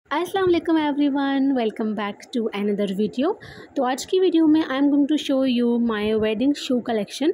अस्सलाम वालेकुम everyone, welcome back to another video. तो आज की वीडियो में I am going to show you my wedding shoe collection.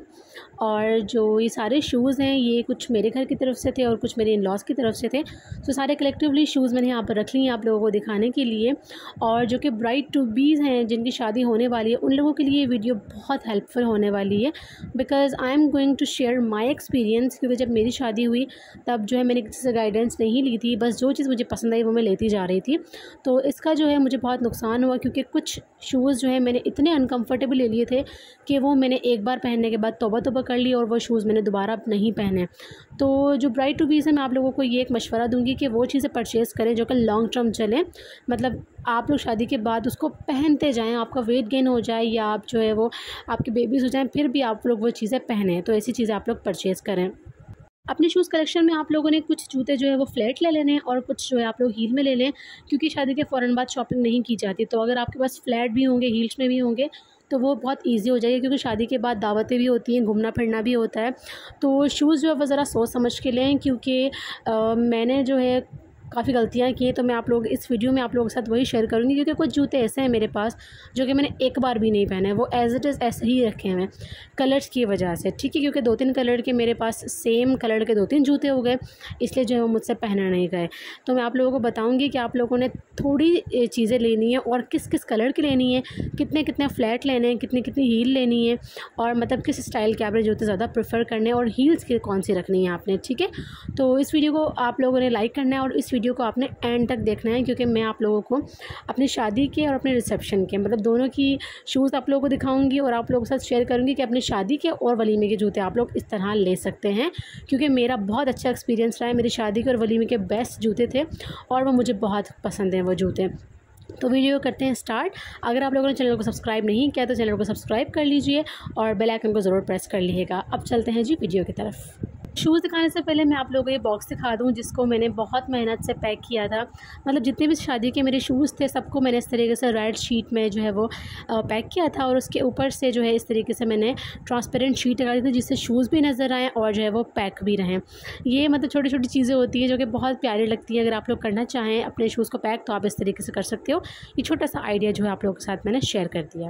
और जो ये सारे शूज़ हैं ये कुछ मेरे घर की तरफ से थे और कुछ मेरे इन लॉज की तरफ से थे। तो सारे कलेक्टिवली शूज़ मैंने यहाँ पर रख लिए हैं आप लोगों को दिखाने के लिए। और जो कि ब्राइड टू बीज़ हैं जिनकी शादी होने वाली है उन लोगों के लिए वीडियो बहुत हेल्पफुल होने वाली है, because I am going to share my experience. क्योंकि जब मेरी शादी हुई तब जो है मैंने किसी से गाइडेंस नहीं ली थी, बस जो चीज़ मुझे पसंद आई वो मैं लेती जा रही थी। तो इसका जो है मुझे बहुत नुकसान हुआ, क्योंकि कुछ शूज़ जो है मैंने इतने अनकंफर्टेबल ले लिए थे कि वो मैंने एक बार पहनने के बाद तौबा तौबा कर ली और वो शूज़ मैंने दोबारा अब नहीं पहने। तो जो ब्राइड टू बीज़ है मैं आप लोगों को ये एक मशवरा दूंगी कि वो चीज़ें परचेज़ करें जो कि लॉन्ग टर्म चलें। मतलब आप लोग शादी के बाद उसको पहनते जाएं, आपका वेट गेन हो जाए या आप जो है वो आपके बेबीज़ हो जाएं फिर भी आप लोग वो चीज़ें पहनें। तो ऐसी चीज़ें आप लोग परचेज़ करें। अपने शूज़ कलेक्शन में आप लोगों ने कुछ जूते जो है वो फ्लैट ले लेने हैं और कुछ जो है आप लोग हील में ले लें, क्योंकि शादी के फ़ौरन बाद शॉपिंग नहीं की जाती। तो अगर आपके पास फ्लैट भी होंगे, हील्स में भी होंगे, तो वो बहुत ईजी हो जाएगी, क्योंकि शादी के बाद दावतें भी होती हैं, घूमना फिरना भी होता है। तो शूज़ जो है वो ज़रा सोच समझ के लें, क्योंकि मैंने जो है काफ़ी गलतियाँ की हैं। तो मैं आप लोग इस वीडियो में आप लोगों के साथ वही शेयर करूँगी, क्योंकि कुछ जूते ऐसे हैं मेरे पास जो कि मैंने एक बार भी नहीं पहने, वो एज़ इट इज़ ऐसे ही रखे हैं कलर्स की वजह से, ठीक है। क्योंकि 2-3 कलर के मेरे पास सेम कलर के 2-3 जूते हो गए, इसलिए जो है वो मुझसे पहने नहीं गए। तो मैं आप लोगों को बताऊँगी कि आप लोगों ने थोड़ी चीज़ें लेनी है और किस किस कलर की लेनी है, कितने कितने फ्लैट लेने हैं, कितनी कितनी हील लेनी है, और मतलब किस स्टाइल के आपने जूते ज़्यादा प्रेफर करने हैं और हील्स की कौन सी रखनी है आपने, ठीक है। तो इस वीडियो को आप लोगों ने लाइक करना है और इस वीडियो को आपने एंड तक देखना है, क्योंकि मैं आप लोगों को अपनी शादी के और अपने रिसेप्शन के मतलब दोनों की शूज़ आप लोगों को दिखाऊंगी और आप लोगों के साथ शेयर करूंगी कि अपनी शादी के और वलीमे के जूते आप लोग इस तरह ले सकते हैं। क्योंकि मेरा बहुत अच्छा एक्सपीरियंस रहा है, मेरी शादी के और वलीमे के बेस्ट जूते थे और वो मुझे बहुत पसंद हैं वो जूते। तो वीडियो करते हैं स्टार्ट। अगर आप लोगों ने चैनल को सब्सक्राइब नहीं किया तो चैनल को सब्सक्राइब कर लीजिए और बेल आइकन को ज़रूर प्रेस कर लीजिएगा। अब चलते हैं जी वीडियो की तरफ। शूज़ दिखाने से पहले मैं आप लोगों को ये बॉक्स दिखा दूँ जिसको मैंने बहुत मेहनत से पैक किया था। मतलब जितने भी शादी के मेरे शूज़ थे सबको मैंने इस तरीके से रेड शीट में जो है वो पैक किया था, और उसके ऊपर से जो है इस तरीके से मैंने ट्रांसपेरेंट शीट लगा दी थी जिससे शूज़ भी नज़र आएँ और जो है वो पैक भी रहें। ये मतलब छोटी छोटी चीज़ें होती हैं जो कि बहुत प्यारी लगती हैं। अगर आप लोग करना चाहें अपने शूज़ को पैक तो आप इस तरीके से कर सकते हो। ये छोटा सा आइडिया जो है आप लोगों के साथ मैंने शेयर कर दिया।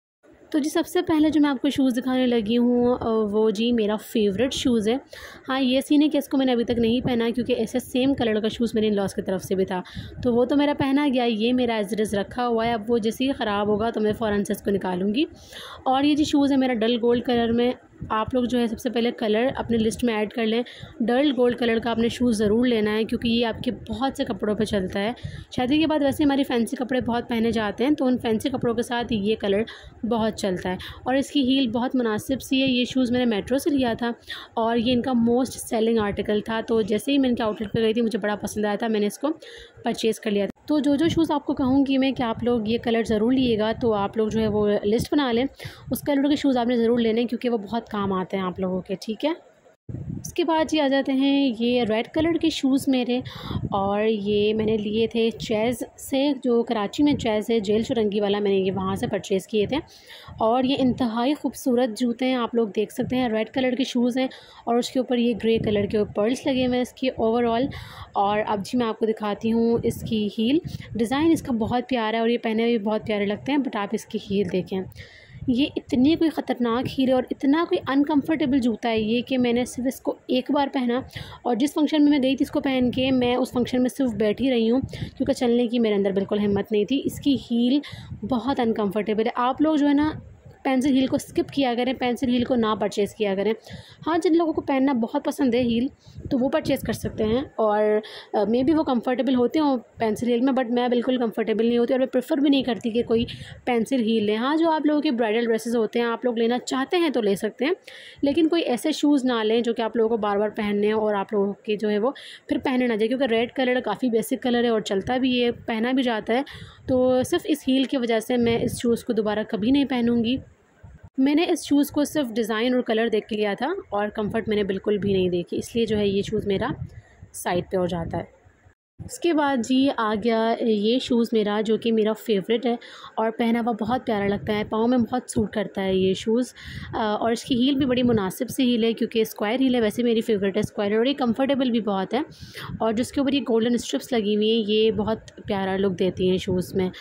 तो जी सबसे पहले जो मैं आपको शूज़ दिखाने लगी हूँ वो जी मेरा फेवरेट शूज़ है। हाँ, ये सीन है कि इसको मैंने अभी तक नहीं पहना, क्योंकि ऐसे सेम कलर का शूज़ मेरे इन लॉज की तरफ से भी था, तो वो तो मेरा पहना गया। ये मेरा एज इट इज़ रखा हुआ है, अब वो जैसे ही ख़राब होगा तो मैं फ़ौरन से इसको निकालूंगी। और ये जी शूज़ है मेरा डल गोल्ड कलर में। आप लोग जो है सबसे पहले कलर अपने लिस्ट में ऐड कर लें। डल गोल्ड कलर का आपने शूज़ ज़रूर लेना है, क्योंकि ये आपके बहुत से कपड़ों पे चलता है। शादी के बाद वैसे हमारी फैंसी कपड़े बहुत पहने जाते हैं, तो उन फैंसी कपड़ों के साथ ये कलर बहुत चलता है। और इसकी हील बहुत मुनासिब सी है। ये शूज़ मैंने मेट्रो से लिया था और ये इनका मोस्ट सेलिंग आर्टिकल था। तो जैसे ही मैं इनके आउटलेट पर गई थी मुझे बड़ा पसंद आया था, मैंने इसको परचेज़ कर लिया था। तो जो शूज़ आपको कहूँगी मैं कि आप लोग ये कलर ज़रूर लिएगा, तो आप लोग जो है वो लिस्ट बना लें। उस कलर के शूज़ आपने ज़रूर लेने, क्योंकि वो बहुत काम आते हैं आप लोगों के, ठीक है। उसके बाद ये आ जाते हैं ये रेड कलर के शूज़ मेरे, और ये मैंने लिए थे चैज़ से, जो कराची में चैज़ है जेल चुरंगी वाला, मैंने ये वहाँ से परचेज़ किए थे। और ये इंतहाई खूबसूरत जूते हैं, आप लोग देख सकते हैं। रेड कलर के शूज़ हैं और उसके ऊपर ये ग्रे कलर के पर्ल्स लगे हुए हैं इसके ओवरऑल। और अब जी मैं आपको दिखाती हूँ इसकी हील। डिज़ाइन इसका बहुत प्यारा है और ये पहने हुए भी बहुत प्यारे लगते हैं, बट आप इसकी हील देखें, ये इतनी कोई ख़तरनाक हील है और इतना कोई अनकंफर्टेबल जूता है ये कि मैंने सिर्फ इसको एक बार पहना, और जिस फंक्शन में मैं गई थी इसको पहन के मैं उस फंक्शन में सिर्फ बैठी रही हूँ, क्योंकि चलने की मेरे अंदर बिल्कुल हिम्मत नहीं थी। इसकी हील बहुत अनकंफर्टेबल है। आप लोग जो है ना पेंसिल हील को स्किप किया करें, पेंसिल हील को ना परचेज़ किया करें। हाँ, जिन लोगों को पहनना बहुत पसंद है हील तो वो परचेज़ कर सकते हैं, और मे बी वो कंफर्टेबल होते हो पेंसिल हील में, बट मैं बिल्कुल कंफर्टेबल नहीं होती और मैं प्रेफर भी नहीं करती कि कोई पेंसिल हील ले। हाँ, जो आप लोगों के ब्राइडल ड्रेसेस होते हैं आप लोग लेना चाहते हैं तो ले सकते हैं, लेकिन कोई ऐसे शूज़ ना लें जो कि आप लोगों को बार बार पहनने हैं और आप लोगों के जो है वो फिर पहने ना जाए, क्योंकि रेड कलर काफ़ी बेसिक कलर है और चलता भी है, पहना भी जाता है। तो सिर्फ इस हील की वजह से मैं इस शूज़ को दोबारा कभी नहीं पहनूँगी। मैंने इस शूज़ को सिर्फ डिज़ाइन और कलर देख के लिया था और कंफर्ट मैंने बिल्कुल भी नहीं देखी, इसलिए जो है ये शूज़ मेरा साइड पे हो जाता है। इसके बाद जी आ गया ये शूज़ मेरा, जो कि मेरा फेवरेट है और पहना हुआ बहुत प्यारा लगता है, पाँव में बहुत सूट करता है ये शूज़। और इसकी हील भी बड़ी मुनासिब सी हील है, क्योंकि स्क्वायर हील है, वैसे मेरी फेवरेट है स्क्वायर, और ये कंफर्टेबल भी बहुत है। और जिसके ऊपर ये गोल्डन स्ट्रिप्स लगी हुई हैं, ये बहुत प्यारा लुक देती हैं शूज़ में।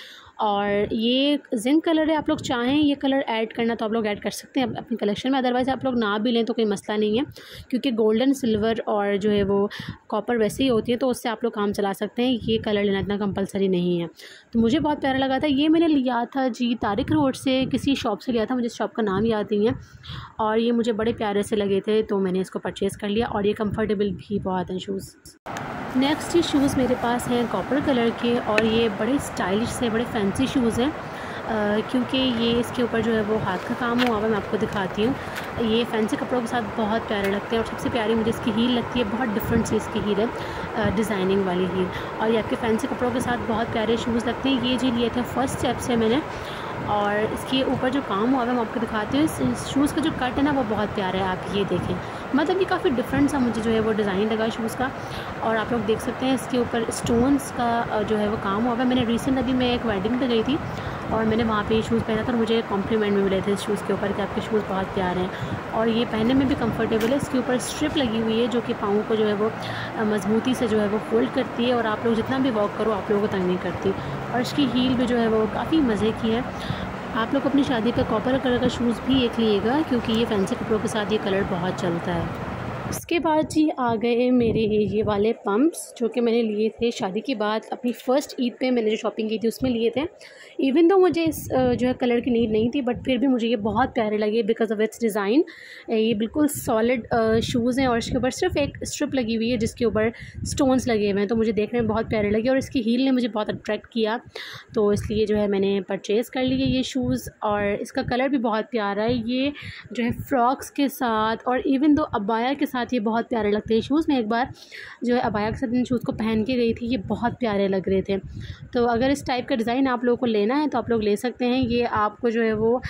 और ये जिंक कलर है, आप लोग चाहें ये कलर ऐड करना तो आप लोग ऐड कर सकते हैं अपनी कलेक्शन में, अदरवाइज़ आप लोग ना भी लें तो कोई मसला नहीं है, क्योंकि गोल्डन, सिल्वर और जो है वो कॉपर वैसे ही होती है, तो उससे आप लोग काम चला सकते हैं। ये कलर लेना इतना कंपलसरी नहीं है। तो मुझे बहुत प्यारा लगा था। ये मैंने लिया था जी तारिक रोड से, किसी शॉप से लिया था, मुझे शॉप का नाम याद नहीं है, और ये मुझे बड़े प्यारे से लगे थे, तो मैंने इसको परचेज़ कर लिया। और ये कंफर्टेबल भी बहुत हैं शूज़। नेक्स्ट ये शूज़ मेरे पास हैं कॉपर कलर के, और ये बड़े स्टाइलिश से, बड़े फैंसी शूज़ हैं, क्योंकि ये इसके ऊपर जो है वो हाथ का काम हुआ है। मैं आपको दिखाती हूँ, ये फैंसी कपड़ों के साथ बहुत प्यारे लगते हैं। और सबसे प्यारी मुझे इसकी हील लगती है, बहुत डिफरेंट सी इसकी हील है, डिज़ाइनिंग वाली हील, और ये आपके फैंसी कपड़ों के साथ बहुत प्यारे शूज़ लगते हैं। ये जी लिए थे फर्स्ट स्टेप से मैंने, और इसके ऊपर जो काम हुआ है मैं आपको दिखाती हूँ। इस शूज़ का जो कट है ना वो बहुत प्यारा है, आप ये देखें, मतलब ये काफ़ी डिफरेंट सा मुझे जो है वो डिज़ाइन लगा शूज़ का। और आप लोग देख सकते हैं इसके ऊपर स्टोन्स का जो है वो काम हुआ है। मैंने रिसेंट अभी मैं एक वेडिंग पे गई थी, और मैंने वहाँ पे ये शूज़ पहना था, और मुझे कॉम्प्लीमेंट में मिले थे इस शूज़ के ऊपर कि आपके शूज़ बहुत प्यारे हैं, और ये पहनने में भी कंफर्टेबल है। इसके ऊपर स्ट्रिप लगी हुई है, जो कि पाँव को जो है वो मजबूती से जो है वो फोल्ड करती है, और आप लोग जितना भी वॉक करो आप लोगों को तंग नहीं करती। और इसकी हील भी जो है वो काफ़ी मज़े की है। आप लोग अपनी शादी पे कॉपर कलर का शूज़ भी एक लीजिएगा, क्योंकि ये फैंसी कपड़ों के साथ ये कलर बहुत चलता है। उसके बाद जी आ गए मेरे ये वाले पम्प्स, जो कि मैंने लिए थे शादी के बाद, अपनी फ़र्स्ट ईद पे मैंने जो शॉपिंग की थी उसमें लिए थे। इवन तो मुझे इस जो है कलर की नीड नहीं थी, बट फिर भी मुझे ये बहुत प्यारे लगे बिकॉज़ ऑफ इट्स डिज़ाइन। ये बिल्कुल सॉलिड शूज़ हैं, और इसके ऊपर सिर्फ एक स्ट्रिप लगी हुई है जिसके ऊपर स्टोन्स लगे हुए हैं, तो मुझे देखने में बहुत प्यारे लगे, और इसकी हील ने मुझे बहुत अट्रैक्ट किया, तो इसलिए जो है मैंने परचेज़ कर लिए ये शूज़। और इसका कलर भी बहुत प्यारा है, ये जो है फ्रॉक्स के साथ और इवन दो अबाया के साथ ये बहुत प्यारे लगते हैं शूज़। मैं एक बार जो है अबाया के साथ इन शूज़ को पहन के गई थी, ये बहुत प्यारे लग रहे थे। तो अगर इस टाइप का डिज़ाइन आप लोगों को लेना है तो आप लोग ले सकते हैं। ये आपको जो है वो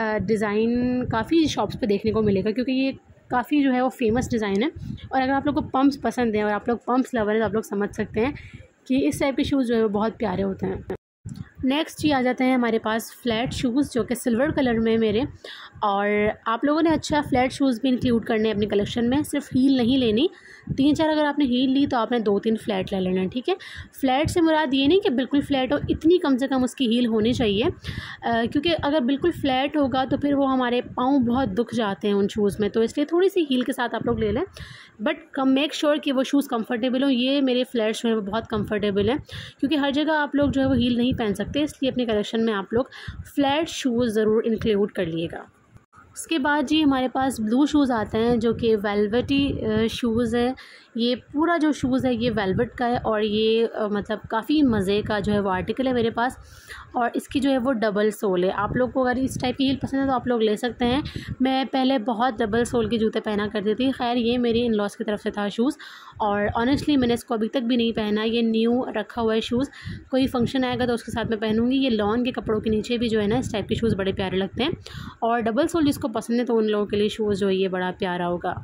डिज़ाइन काफ़ी शॉप्स पे देखने को मिलेगा, क्योंकि ये काफ़ी जो है वो फेमस डिज़ाइन है। और अगर आप लोग को पम्प्स पसंद हैं और आप लोग पम्प्स लवर हैं तो आप लोग समझ सकते हैं कि इस टाइप के शूज़ जो है वो बहुत प्यारे होते हैं। नेक्स्ट ये आ जाते हैं हमारे पास फ्लैट शूज़, जो कि सिल्वर कलर में मेरे। और आप लोगों ने अच्छा फ्लैट शूज़ भी इंक्लूड करने हैं अपनी कलेक्शन में, सिर्फ हील नहीं लेनी। 3-4 अगर आपने हील ली तो आपने 2-3 फ्लैट ले लेना, ठीक है। फ्लैट से मुराद ये नहीं कि बिल्कुल फ्लैट हो, इतनी कम से कम उसकी हील होनी चाहिए, क्योंकि अगर बिल्कुल फ्लैट होगा तो फिर वो हमारे पाँव बहुत दुख जाते हैं उन शूज़ में, तो इसलिए थोड़ी सी हील के साथ आप लोग ले लें, बट कम मेक श्योर कि वो शूज़ कंफर्टेबल हो। ये मेरे फ्लैट्स जो है वो बहुत कंफर्टेबल है, क्योंकि हर जगह आप लोग जो है वो हील नहीं पहन सकते, इसलिए अपनी कलेक्शन में आप लोग फ्लैट शूज़ ज़रूर इंक्लूड कर लिएगा। उसके बाद जी हमारे पास ब्लू शूज़ आते हैं, जो कि वेलवेटी शूज़ है। ये पूरा जो शूज़ है ये वेलवेट का है, और ये मतलब काफ़ी मज़े का जो है वो आर्टिकल है मेरे पास। और इसकी जो है वो डबल सोल है। आप लोग को अगर इस टाइप की हील पसंद है तो आप लोग ले सकते हैं। मैं पहले बहुत डबल सोल के जूते पहना करती थी, खैर ये मेरी इन लॉज की तरफ से था शूज़, और ऑनेस्टली मैंने इसको अभी तक भी नहीं पहना। ये न्यू रखा हुआ है शूज़, कोई फंक्शन आएगा तो उसके साथ मैं पहनूँगी। ये लॉन के कपड़ों के नीचे भी जो है ना इस टाइप के शूज़ बड़े प्यारे लगते हैं, और डबल सोल जिसको पसंद है तो उन लोगों के लिए शूज़ जो है ये बड़ा प्यारा होगा।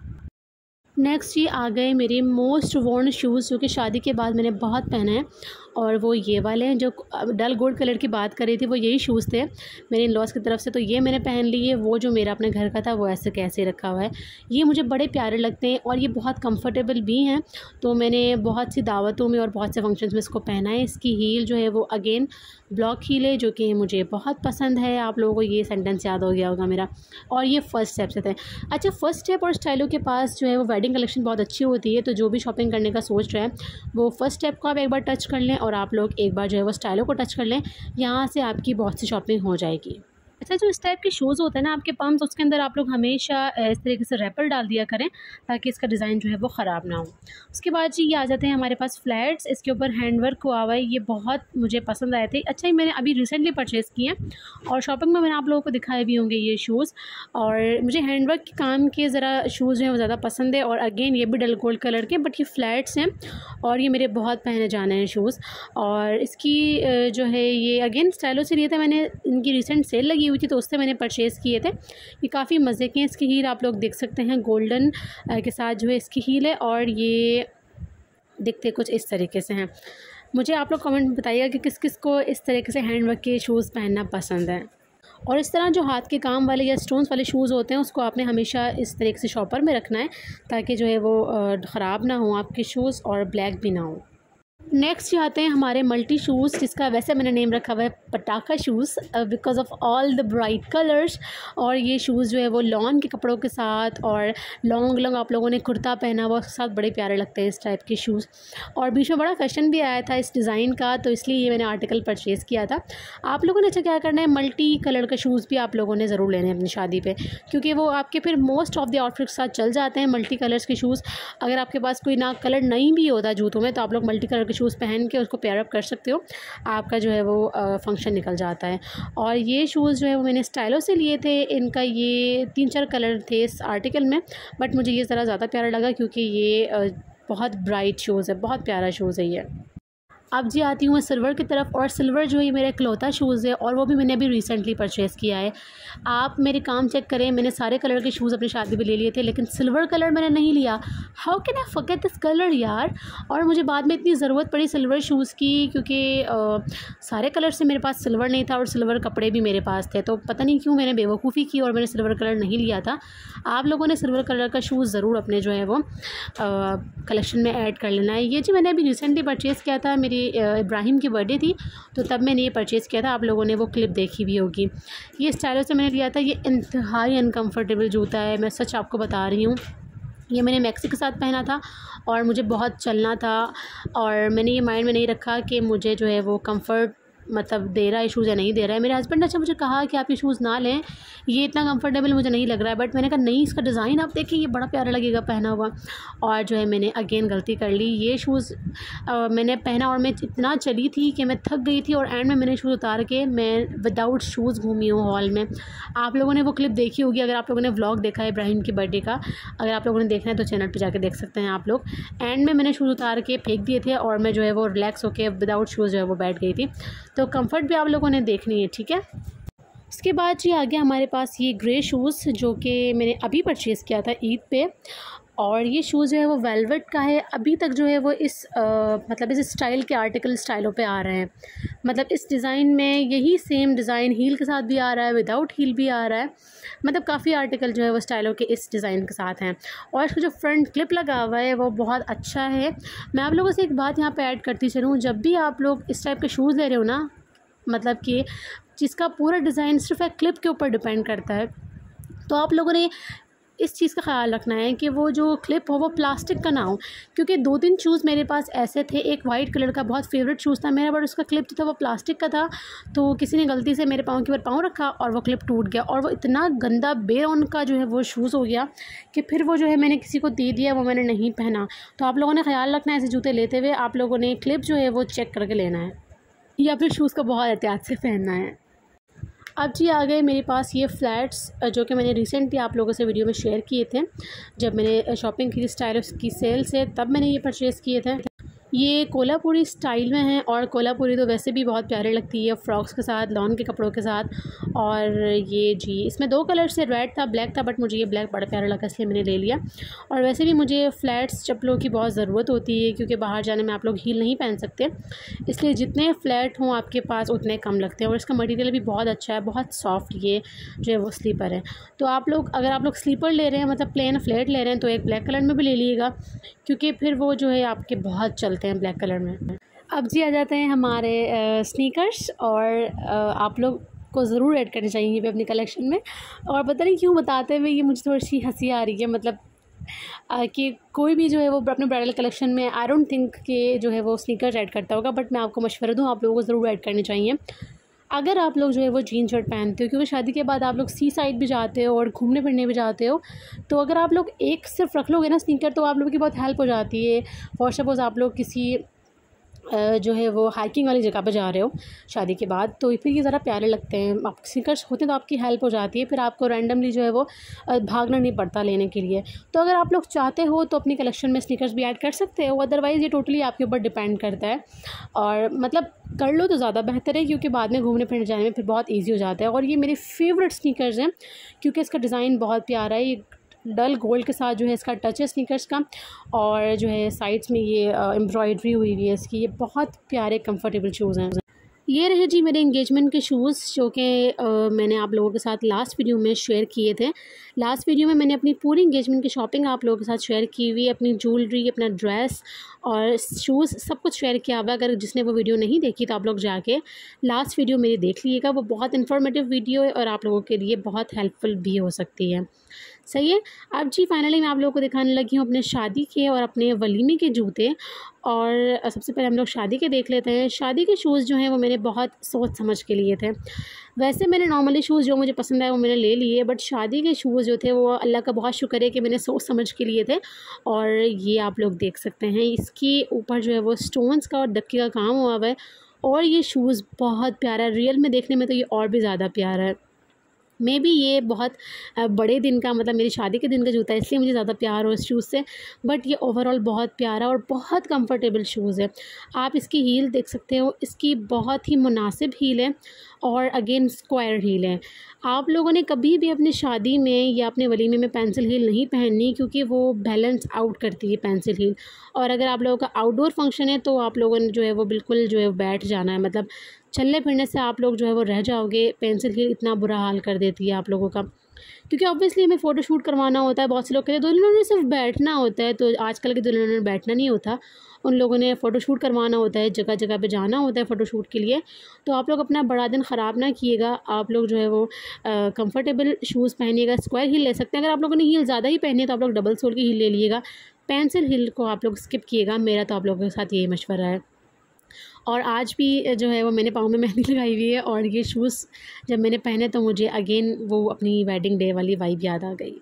नेक्स्ट ये आ गए मेरे मोस्ट वॉर्न शूज़, जो कि शादी के बाद मैंने बहुत पहने हैं, और वो ये वाले हैं। जो डल गोल्ड कलर की बात कर रही थी वो यही शूज़ थे मेरे इन लॉज की तरफ से, तो ये मैंने पहन लिए। वो जो मेरा अपने घर का था वो ऐसे कैसे रखा हुआ है, ये मुझे बड़े प्यारे लगते हैं, और ये बहुत कंफर्टेबल भी हैं। तो मैंने बहुत सी दावतों में और बहुत से फंक्शंस में इसको पहना है। इसकी हील जो है वो अगेन ब्लॉक हील है, जो कि मुझे बहुत पसंद है। आप लोगों को ये सेंटेंस याद हो गया होगा मेरा। और ये फ़र्स्ट स्टेप से थे। अच्छा, फ़र्स्ट स्टेप और स्टाइलो के पास जो है वो वेडिंग कलेक्शन बहुत अच्छी होती है, तो जो भी शॉपिंग करने का सोच रहे हैं वो फर्स्ट स्टेप को आप एक बार टच कर लें, और आप लोग एक बार जो है वो स्टाइलो को टच कर लें। यहाँ से आपकी बहुत सी शॉपिंग हो जाएगी। अच्छा, जो इस टाइप के शूज़ होते हैं ना आपके पम्प्स, उसके अंदर आप लोग हमेशा इस तरीके से रैपर डाल दिया करें, ताकि इसका डिज़ाइन जो है वो ख़राब ना हो। उसके बाद जी ये आ जाते हैं हमारे पास फ्लैट्स, इसके ऊपर हैंडवर्क हुआ हुआ है। ये बहुत मुझे पसंद आए थे। अच्छा, ये मैंने अभी रिसेंटली परचेज़ किए हैं, और शॉपिंग में मैंने आप लोगों को दिखाए भी होंगे ये शूज़। और मुझे हैंडवर्क के काम के ज़रा शूज़ जो हैं वो ज़्यादा पसंद है, और अगेन ये भी डल गोल्ड कलर के, बट ये फ्लैट्स हैं, और ये मेरे बहुत पहने जाने हैं शूज़। और इसकी जो है ये अगेन स्टाइलो से लिए थे मैंने, इनकी रिसेंट सेल लगी हुई थी तो उससे मैंने परचेज़ किए थे। ये काफ़ी मज़े के हैं। इसकी हील आप लोग देख सकते हैं, गोल्डन के साथ जो है इसकी हील है, और ये दिखते कुछ इस तरीके से हैं। मुझे आप लोग कमेंट में बताइएगा कि किस किस को इस तरीके से हैंड वर्क के शूज़ पहनना पसंद है। और इस तरह जो हाथ के काम वाले या स्टोन्स वाले शूज़ होते हैं उसको आपने हमेशा इस तरीके से शॉपर में रखना है ताकि जो है वो ख़राब ना हो आपके शूज़ और ब्लैक भी ना हो। नेक्स्ट आते हैं हमारे मल्टी शूज़, जिसका वैसे मैंने नेम रखा हुआ है पटाखा shoes because of all the bright colours. और ये शूज़ जो है वो लॉन के कपड़ों के साथ और लॉन्ग आप लोगों ने कुर्ता पहना हुआ उसके साथ बड़े प्यारे लगते हैं इस टाइप के शूज़। और बीच में बड़ा फैशन भी आया था इस डिज़ाइन का, तो इसलिए ये मैंने आर्टिकल परचेज़ किया था। आप लोगों ने अच्छा क्या करना है, मल्टी कलर का शूज़ भी आप लोगों ने ज़रूर लेने हैं अपनी शादी पर, क्योंकि वो आपके फिर मोस्ट ऑफ द आउटफिट के साथ चल जाते हैं मल्टी कलर्स के शूज़। अगर आपके पास कोई ना कलर नहीं भी होता जूतों में तो आप लोग मल्टी कलर के शूज़ पहन के उसको पेयर अप कर सकते हो, आपका जो है वो फंक्शन निकल जाता है। और ये शूज़ जो है वो मैंने स्टाइलो से लिए थे, इनका ये 3-4 कलर थे इस आर्टिकल में, बट मुझे ये ज़रा ज़्यादा प्यारा लगा क्योंकि ये बहुत ब्राइट शूज़ है, बहुत प्यारा शूज़ है ये। अब जी आती हूँ मैं सिल्वर की तरफ, और सिल्वर जो है मेरा इकलौता शूज़ है और वो भी मैंने अभी रिसेंटली परचेज़ किया है। आप मेरे काम चेक करें, मैंने सारे कलर के शूज़ अपनी शादी में ले लिए थे लेकिन सिल्वर कलर मैंने नहीं लिया। How can I forget this colour यार। और मुझे बाद में इतनी ज़रूरत पड़ी सिल्वर शूज़ की क्योंकि सारे कलर से मेरे पास सिल्वर नहीं था और सिल्वर कपड़े भी मेरे पास थे, तो पता नहीं क्यों मैंने बेवकूफ़ी की और मैंने सिल्वर कलर नहीं लिया था। आप लोगों ने सिल्वर कलर का शूज़ ज़रूर अपने जो है वो कलेक्शन में ऐड कर लेना है। ये जी मैंने अभी रिसेंटली परचेज़ किया था, मेरी इब्राहिम की बर्थडे थी तो तब मैंने ये परचेज़ किया था। आप लोगों ने वो क्लिप देखी भी होगी। ये स्टाइलो से मैंने लिया था। ये इंतहाई अनकम्फर्टेबल जूता है, मैं सच आपको बता रही हूँ। ये मैंने मैक्सी के साथ पहना था और मुझे बहुत चलना था और मैंने ये माइंड में नहीं रखा कि मुझे जो है वो कंफर्ट मतलब दे रहा है शूज़ या नहीं दे रहा है। मेरे हस्बैंड ने अच्छा मुझे कहा कि आप ये शूज़ ना लें, ये इतना कंफर्टेबल मुझे नहीं लग रहा है, बट मैंने कहा नहीं, इसका डिज़ाइन आप देखिए ये बड़ा प्यारा लगेगा पहना हुआ। और जो है मैंने अगेन गलती कर ली। ये शूज़ मैंने पहना और मैं इतना चली थी कि मैं थक गई थी और एंड में मैंने शूज़ उतार के मैं विदाउट शूज़ घूमी हूँ हॉल में। आप लोगों ने वो क्लिप देखी होगी, अगर आप लोगों ने व्लॉग देखा है इब्राहिम की बर्थडे का, अगर आप लोगों ने देखना है तो चैनल पर जाके देख सकते हैं आप लोग। एंड में मैंने शूज़ उतार के फेंक दिए थे और मैं जो है वो रिलैक्स होकर विदाउट शूज़ जो है वो बैठ गई थी। तो कंफर्ट भी आप लोगों ने देखनी है, ठीक है। इसके बाद जी आ गया हमारे पास ये ग्रे शूज़ जो कि मैंने अभी परचेज़ किया था ईद पे। और ये शूज़ जो है वो वेलवेट का है। अभी तक जो है वो मतलब इस स्टाइल के आर्टिकल स्टाइलों पे आ रहे हैं। मतलब इस डिज़ाइन में यही सेम डिज़ाइन हील के साथ भी आ रहा है, विदाउट हील भी आ रहा है। मतलब काफ़ी आर्टिकल जो है वो स्टाइलों के इस डिज़ाइन के साथ हैं। और इसका जो फ्रंट क्लिप लगा हुआ है वो बहुत अच्छा है। मैं आप लोगों से एक बात यहाँ पर ऐड करती चलूँ, जब भी आप लोग इस टाइप के शूज़ ले रहे हो ना, मतलब कि जिसका पूरा डिज़ाइन सिर्फ एक क्लिप के ऊपर डिपेंड करता है, तो आप लोगों ने इस चीज़ का ख्याल रखना है कि वो जो क्लिप हो वो प्लास्टिक का ना हो। क्योंकि 2-3 शूज़ मेरे पास ऐसे थे, एक वाइट कलर का बहुत फेवरेट शूज़ था मेरा, बट उसका क्लिप जो था वो प्लास्टिक का था, तो किसी ने गलती से मेरे पाँव के ऊपर पाँव रखा और वो क्लिप टूट गया और वो इतना गंदा बेरौन का जो है वो शूज़ हो गया कि फिर वो जो है मैंने किसी को दे दिया, वो मैंने नहीं पहना। तो आप लोगों ने ख्याल रखना है ऐसे जूते लेते हुए, आप लोगों ने क्लिप जो है वो चेक करके लेना है या फिर शूज़ को बहुत एहतियात से पहनना है। अब जी आ गए मेरे पास ये फ्लैट्स जो कि मैंने रिसेंटली आप लोगों से वीडियो में शेयर किए थे। जब मैंने शॉपिंग की स्टाइल्स की सेल से, तब मैंने ये परचेज़ किए थे। ये कोल्हापुरी स्टाइल में हैं और कोल्हापुरी तो वैसे भी बहुत प्यारे लगती है फ्रॉक्स के साथ, लॉन के कपड़ों के साथ। और ये जी इसमें 2 कलर से, रेड था, ब्लैक था, बट मुझे ये ब्लैक बड़ा प्यारा लगा इसलिए मैंने ले लिया। और वैसे भी मुझे फ्लैट्स चप्पलों की बहुत ज़रूरत होती है क्योंकि बाहर जाने में आप लोग हील नहीं पहन सकते, इसलिए जितने फ्लैट हों आपके पास उतने कम लगते हैं। और इसका मटेरियल भी बहुत अच्छा है, बहुत सॉफ्ट ये जो है वो स्लीपर है। तो आप लोग अगर आप लोग स्लीपर ले रहे हैं, मतलब प्लेन फ्लैट ले रहे हैं, तो एक ब्लैक कलर में भी ले लीजिएगा क्योंकि फिर वो जो है आपके बहुत चलते हैं ब्लैक कलर में। अब जी आ जाते हैं हमारे स्नीकर्स, और आप लोग को ज़रूर ऐड करनी चाहिए ये अपनी कलेक्शन में। और पता नहीं क्यों बताते हुए ये मुझे थोड़ी सी हंसी आ रही है, मतलब कि कोई भी जो है वो अपने ब्राइडल कलेक्शन में आई डोंट थिंक कि जो है वो स्नीकर्स ऐड करता होगा, बट मैं आपको मशवरा दूँ आप लोगों को ज़रूर ऐड करनी चाहिए। अगर आप लोग जो है वो जीन शर्ट पहनते हो, क्योंकि शादी के बाद आप लोग सी साइड भी जाते हो और घूमने फिरने भी जाते हो, तो अगर आप लोग एक सिर्फ रख लोगे ना स्नीकर, तो आप लोगों की बहुत हेल्प हो जाती है। फॉर सपोज़ आप लोग किसी जो है वो हाइकिंग वाली जगह पर जा रहे हो शादी के बाद, तो फिर ये ज़रा प्यारे लगते हैं। आप स्नीकर्स होते हैं तो आपकी हेल्प हो जाती है, फिर आपको रैंडमली जो है वो भागना नहीं पड़ता लेने के लिए। तो अगर आप लोग चाहते हो तो अपनी कलेक्शन में स्नीकर्स भी ऐड कर सकते हो, अदरवाइज़ ये टोटली आपके ऊपर डिपेंड करता है। और मतलब कर लो तो ज़्यादा बेहतर है क्योंकि बाद में घूमने फिरने जाने में फिर बहुत ईजी हो जाता है। और ये मेरे फेवरेट स्नीकर्स हैं क्योंकि इसका डिज़ाइन बहुत प्यारा है। ये डल गोल्ड के साथ जो है इसका टच है स्नीकर्स का, और जो है साइड्स में ये एम्ब्रॉयडरी हुई हुई है इसकी। ये बहुत प्यारे कंफर्टेबल शूज़ हैं। ये रहे जी मेरे इंगेजमेंट के शूज़, जो कि मैंने आप लोगों के साथ लास्ट वीडियो में शेयर किए थे। लास्ट वीडियो में मैंने अपनी पूरी इंगेजमेंट की शॉपिंग आप लोगों के साथ शेयर की हुई, अपनी ज्वेलरी, अपना ड्रेस और शूज़ सब कुछ शेयर किया हुआ। अगर जिसने वो वीडियो नहीं देखी तो आप लोग जाके लास्ट वीडियो मेरी देख लीजिएगा, वो बहुत इन्फॉर्मेटिव वीडियो है और आप लोगों के लिए बहुत हेल्पफुल भी हो सकती है। सही है। अब जी फाइनली मैं आप लोगों को दिखाने लगी हूँ अपने शादी के और अपने वलीमे के जूते। और सबसे पहले हम लोग शादी के देख लेते हैं। शादी के शूज़ जो हैं वो मैंने बहुत सोच समझ के लिए थे। वैसे मैंने नॉर्मली शूज़ जो मुझे पसंद आए वो मैंने ले लिए, बट शादी के शूज़ जो थे वो अल्लाह का बहुत शुक्र है कि मैंने सोच समझ के लिए थे। और ये आप लोग देख सकते हैं, इसके ऊपर जो है वो स्टोन्स का और दक्के का काम हुआ हुआ है। और ये शूज़ बहुत प्यारा है, रियल में देखने में तो ये और भी ज़्यादा प्यारा है। मे बी ये बहुत बड़े दिन का, मतलब मेरी शादी के दिन का जूता है, इसलिए मुझे ज़्यादा प्यार हो इस शूज़ से। बट ये ओवरऑल बहुत प्यारा और बहुत कंफर्टेबल शूज़ है। आप इसकी हील देख सकते हो, इसकी बहुत ही मुनासिब हील है और अगेन स्क्वायर हील है। आप लोगों ने कभी भी अपनी शादी में या अपने वलीमे में पेंसिल हील नहीं पहननी, क्योंकि वो बैलेंस आउट करती है पेंसिल हील। और अगर आप लोगों का आउटडोर फंक्शन है तो आप लोगों ने जो है वो बिल्कुल जो है बैठ जाना है, मतलब चलने फिरने से आप लोग जो है वो रह जाओगे। पेंसिल हील इतना बुरा हाल कर देती है आप लोगों का, क्योंकि ऑब्वियसली हमें फ़ोटोशूट करवाना होता है। बहुत से लोग कहते हैं दुल्हनों ने सिर्फ बैठना होता है, तो आजकल के दुल्हनों ने बैठना नहीं होता, उन लोगों ने फ़ोटोशूट करवाना होता है, जगह जगह पे जाना होता है फ़ोटोशूट के लिए। तो आप लोग अपना बड़ा दिन ख़राब ना कीजिएगा। आप लोग जो है वो कंफर्टेबल शूज़ पहनिएगा। स्क्वायर हील ले सकते हैं। अगर आप लोगों ने हील ज़्यादा ही पहनी है तो आप लोग डबल सोल की हील ले लीजिएगा। पेंसिल हील को आप लोग स्किप कीजिएगा। मेरा तो आप लोगों के साथ यही मशवरा है। और आज भी जो है वो मैंने पाँव में मेहंदी लगाई हुई है, और ये शूज़ जब मैंने पहने तो मुझे अगेन वो अपनी वेडिंग डे वाली वाइब याद आ गई।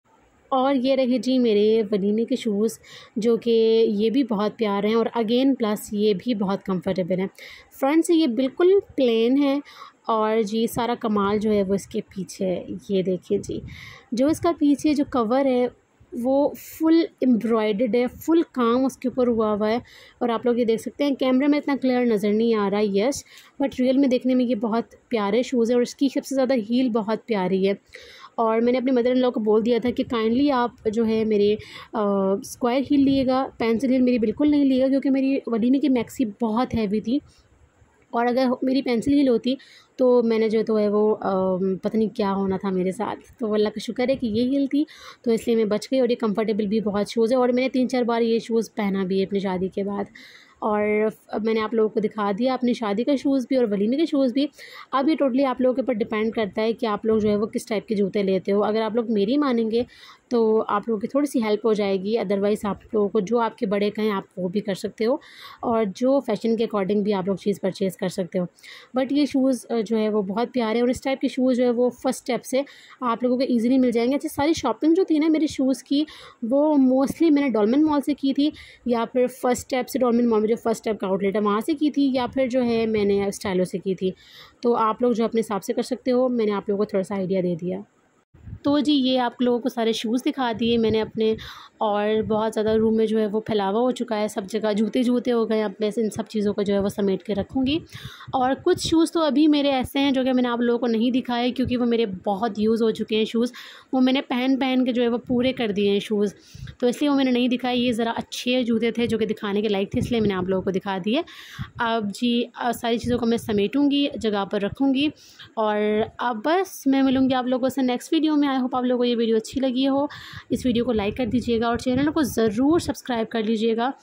और ये रहे जी मेरे वलीमे के शूज़, जो कि ये भी बहुत प्यारे हैं और अगेन प्लस ये भी बहुत कंफर्टेबल हैं। फ्रंट से ये बिल्कुल प्लेन है और जी सारा कमाल जो है वो इसके पीछे है। ये देखिए जी, जो इसका पीछे जो कवर है वो फुल एम्ब्रॉयडर्ड है, फुल काम उसके ऊपर हुआ हुआ है। और आप लोग ये देख सकते हैं, कैमरे में इतना क्लियर नज़र नहीं आ रहा है यस, बट रियल में देखने में ये बहुत प्यारे शूज़ है। और इसकी सबसे ज़्यादा हील बहुत प्यारी है। और मैंने अपने मदर इन लॉ को बोल दिया था कि काइंडली आप जो है मेरे स्क्वायर हील लिएगा, पेंसिल हील मेरी बिल्कुल नहीं लिएगा, क्योंकि मेरी वलीमे की मैक्सी बहुत हैवी थी। और अगर मेरी पेंसिल हील होती तो मैंने जो तो है वो पता नहीं क्या होना था मेरे साथ। तो अल्लाह का शुक्र है कि ये हील थी, तो इसलिए मैं बच गई। और ये कंफर्टेबल भी बहुत शूज़ है, और मैंने 3-4 बार ये शूज़ पहना भी है अपनी शादी के बाद। और मैंने आप लोगों को दिखा दिया अपनी शादी का शूज़ भी और वलीमे के शूज़ भी। अब ये टोटली आप लोगों के ऊपर डिपेंड करता है कि आप लोग जो है वो किस टाइप के जूते लेते हो। अगर आप लोग मेरी मानेंगे तो आप लोगों की थोड़ी सी हेल्प हो जाएगी, अदरवाइज़ आप लोगों को जो आपके बड़े कहें आप वो भी कर सकते हो, और जो फ़ैशन के अकॉर्डिंग भी आप लोग चीज़ परचेज़ कर सकते हो। बट ये शूज़ जो है वो बहुत प्यारे हैं, और इस टाइप के शूज़ जो है वो फर्स्ट स्टेप से आप लोगों को ईज़िली मिल जाएंगे। अच्छा, सारी शॉपिंग जो थी ना मेरे शूज़ की, वो मोस्टली मैंने डॉलमेन मॉल से की थी, या फिर फर्स्ट स्टेप से, डॉलमेन मॉल में जो फर्स्ट स्टेप का आउटलेट है वहाँ से की थी, या फिर जो है मैंने स्टाइलो से की थी। तो आप लोग जो अपने हिसाब से कर सकते हो। मैंने आप लोगों को थोड़ा सा आइडिया दे दिया। तो जी ये आप लोगों को सारे शूज़ दिखा दिए मैंने अपने, और बहुत ज़्यादा रूम में जो है वो फैलावा हो चुका है, सब जगह जूते जूते हो गए। अब मैं इन सब चीज़ों को जो है वो समेट के रखूँगी। और कुछ शूज़ तो अभी मेरे ऐसे हैं जो कि मैंने आप लोगों को नहीं दिखाए, क्योंकि वो मेरे बहुत यूज़ हो चुके हैं शूज़, वो मैंने पहन पहन के जो है वो पूरे कर दिए हैं शूज़, तो इसलिए वो मैंने नहीं दिखाए। ये ज़रा अच्छे जूते थे जो कि दिखाने के लायक थे, इसलिए मैंने आप लोगों को दिखा दिए। अब जी सारी चीज़ों को मैं समेटूँगी, जगह पर रखूँगी, और अब बस मैं मिलूँगी आप लोगों से नेक्स्ट वीडियो में। आई होप आप लोगों को ये वीडियो अच्छी लगी हो। इस वीडियो को लाइक कर दीजिएगा और चैनल को ज़रूर सब्सक्राइब कर लीजिएगा।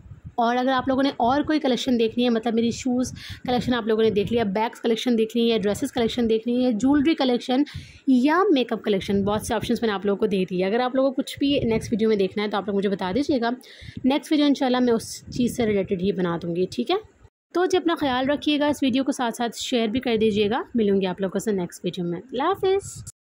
और अगर आप लोगों ने और कोई कलेक्शन देखनी है, मतलब मेरी शूज़ कलेक्शन आप लोगों ने देख लिया, बैग्स कलेक्शन देखनी है, ड्रेसेस कलेक्शन देखनी है, ज्वेलरी कलेक्शन या मेकअप कलेक्शन, बहुत से ऑप्शंस मैंने आप लोगों को दे दिए। अगर आप लोगों को कुछ भी नेक्स्ट वीडियो में देखना है तो आप लोग मुझे बता दीजिएगा। नेक्स्ट वीडियो इंशाल्लाह मैं उस चीज़ से रिलेटेड ही बना दूँगी, ठीक है। तो जी अपना ख्याल रखिएगा, इस वीडियो को साथ साथ शेयर भी कर दीजिएगा। मिलूँगी आप लोगों से नेक्स्ट वीडियो में। अल्लाह हाफ़िज़।